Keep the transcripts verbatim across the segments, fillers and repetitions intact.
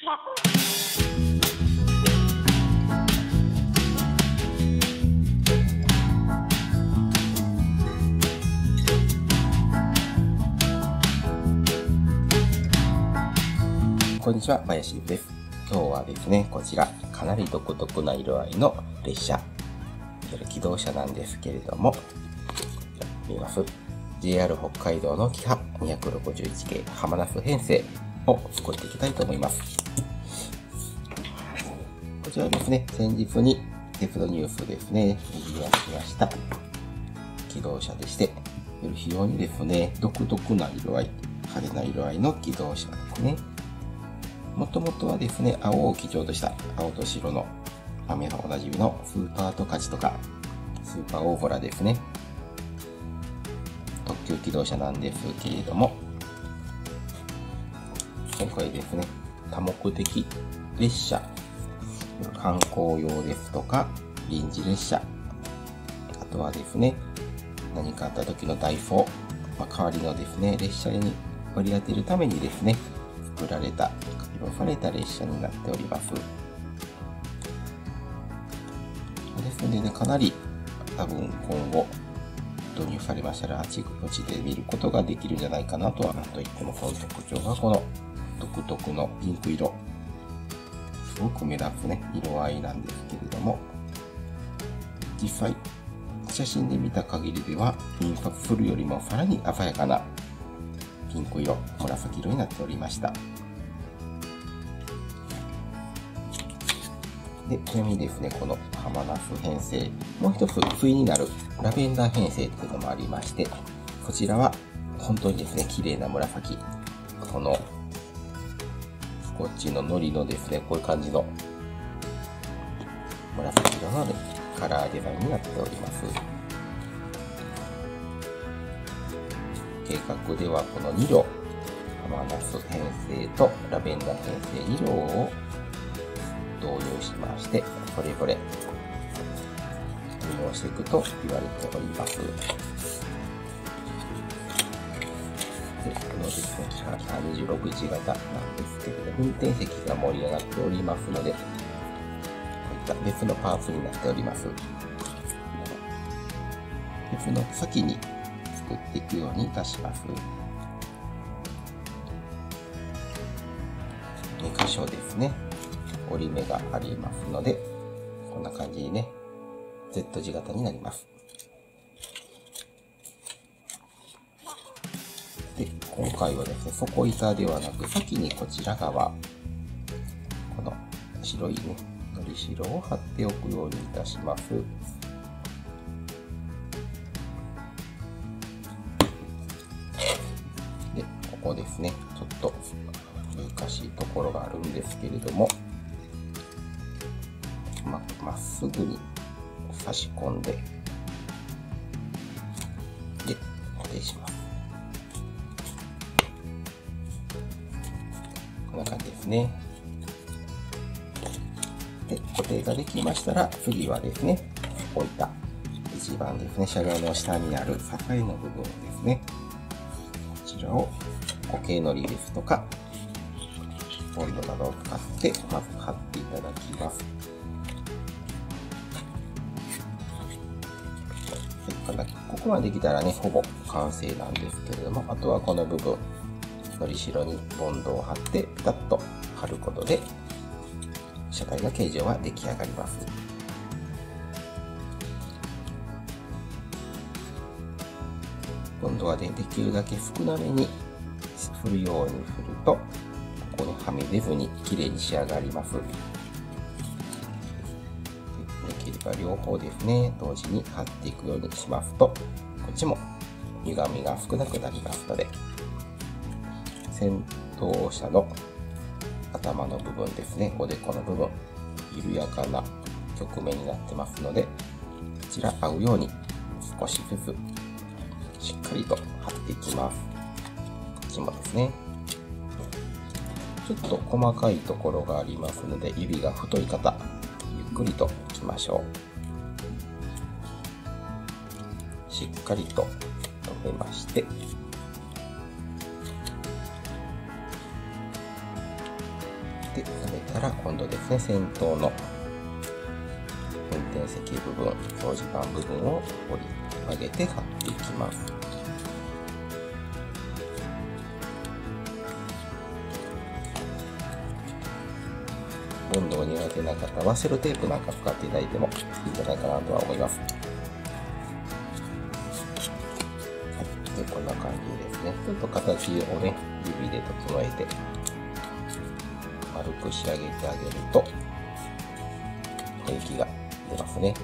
こんにちは、林です。今日はですね、こちら、かなり独特な色合いの列車、気動車なんですけれども、見ます。ジェイアール 北海道のキハにひゃくろくじゅういち系浜那須編成を作っていきたいと思います。こちらですね、先日に鉄道ニュースですね、賑わしました気動車でして、非常にですね、独特な色合い、派手な色合いの気動車ですね。もともとはですね、青を基調とした青と白の雨がおなじみのスーパートカチとかスーパーオーボラですね。特急気動車なんですけれども、今回ですね、多目的列車、観光用ですとか臨時列車、あとはですね、何かあった時の代走、まあ、代わりのですね、列車に割り当てるためにですね、作られた改良された列車になっております。ですのでね、かなり多分今後導入されましたらあちこちで見ることができるんじゃないかなとは。なんといってもその特徴がこの独特のピンク色、すごく目立つね色合いなんですけれども、実際写真で見た限りでは印刷するよりもさらに鮮やかなピンク色、紫色になっておりました。で、ちなみにですね、この浜那須編成、もう一つ対になるラベンダー編成というのもありまして、こちらは本当にですね、綺麗な紫。この、こっちの糊のですね、こういう感じの紫色の、ね、カラーデザインになっております。計画ではこのに両、浜那須編成とラベンダー編成に両を導入しまして、それぞれ運用していくと言われております。で、このですね、キハにじゅうろくいち型なんですけれども、運転席が盛り上がっておりますので、こういった別のパーツになっております。別の先に作っていくようにいたします。に箇所ですね、折り目がありますので、こんな感じにね、Z 字型になります。で、今回はですね、底板ではなく、先にこちら側、この白いね、のりしろを貼っておくようにいたします。で、ここですね、ちょっと難しいところがあるんですけれども、ま, まっすぐに差し込んで、で、固定します。こんな感じですね。で、固定ができましたら、次はですね、こういった一番ですね、車両の下にある境の部分ですね。こちらを固形のりですとか、ボンドなどを使ってまず貼っていただきます。ここまでできたらね、ほぼ完成なんですけれども、あとはこの部分、のりしろにボンドを貼って、ピタッと貼ることで、車体の形状は出来上がります。今度はね、できるだけ少なめに振るように振ると、ここにはみ出ずに綺麗に仕上がります。両方ですね、同時に貼っていくようにしますと、こっちも歪みが少なくなりますので、先頭車の頭の部分ですね、おでこの部分、緩やかな曲面になってますので、こちら合うように少しずつしっかりと貼っていきます。こっちもですね、ちょっと細かいところがありますので、指が太い方、ゆっくりといきましょう。しっかりと留めまして、 で、冷めたら今度ですね、先頭の運転席部分、掃除板部分を折り曲げて貼っていきます。ボンドが苦手な方はセロテープなんか使っていただいてもいいんじゃないかなとは思います。で、こんな感じですね。ちょっと形をね、指で整えて、丸く仕上げてあげると、雰囲気が出ますね。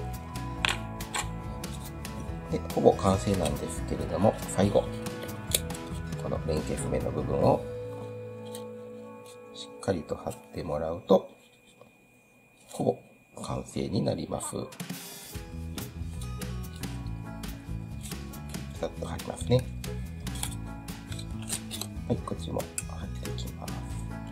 で、ほぼ完成なんですけれども、最後、この連結面の部分を、しっかりと貼ってもらうと、ほぼ完成になります。ピタッと貼りますね。はい、こっちも貼っていきます。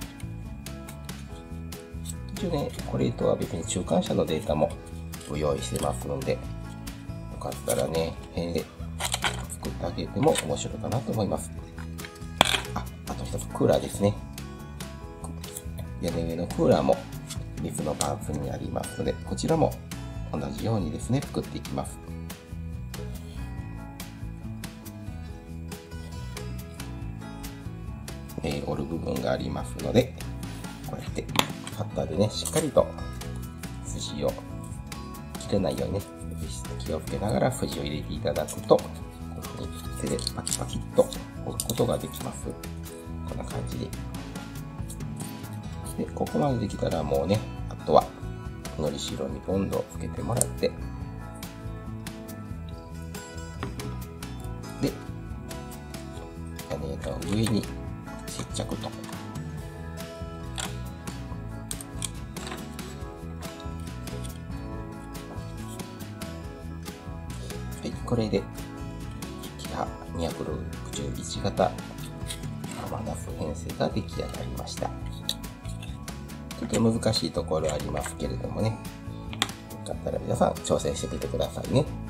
一応ね、これとは別に中間車のデータもご用意してますので、よかったらね、辺で作ってあげても面白いかなと思います。あ、あと一つクーラーですね。屋根上のクーラーも別のパーツにありますので、こちらも同じようにですね、作っていきます。えー、折る部分がありますので、こうやってカッターでね、しっかりと筋を切れないようにね、気をつけながら筋を入れていただくと、ここに手でパキパキっと折ることができます。こんな感じで。で、ここまでできたらもうね、あとは、のりしろにボンドをつけてもらって、で、屋根の上に接着と。はい、これで、キハにひゃくろくじゅういち型アマダス編成が出来上がりました。ちょっと難しいところありますけれどもね、よかったら皆さん挑戦してみてくださいね。